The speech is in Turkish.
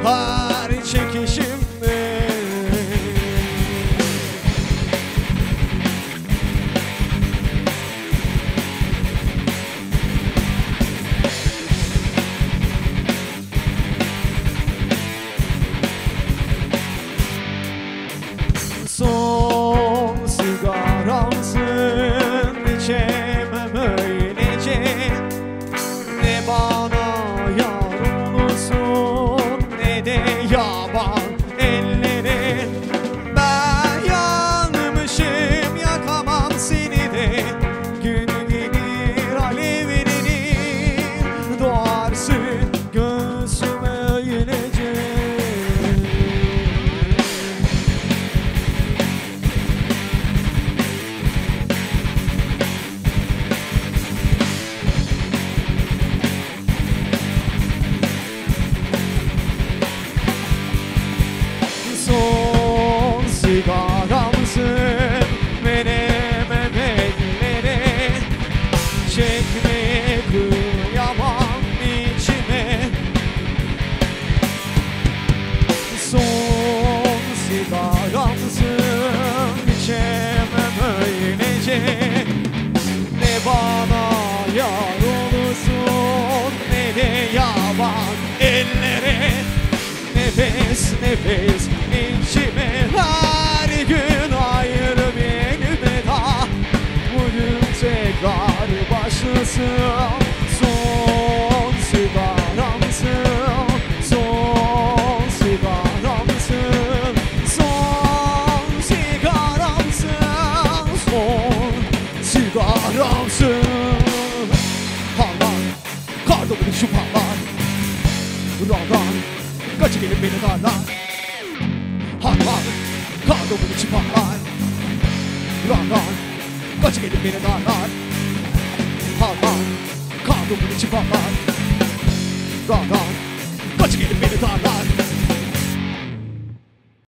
her çekişimde. Son sigaramsın, içemem öylece. Ne bana yar olursun, ne de yaban ellere. Ben yanmışım, yakamam seni de. Gün gelir alevlenir, doğarsın göğsüme öylece. Son sigaramsın, veremem ellere. Çekmeye kıyamam içime. Son sigaramsın, içemem öylece. Ne bana yar olursun, ne de yaban ellere. Nefes nefes içime, her gün ayrı bir elveda. Bugün tekrar başlasın. Son sigaramsın, son sigaramsın, son sigaramsın, son sigaramsın. Parlar, kardomun şu parlar. Radan, kaçı gelip beni darlar. Harlar, kardomun içi parlar. Radan, kaçı gelip beni darlar. Harlar, kardomun içi parlar. Radan, kaçı gelip beni darlar.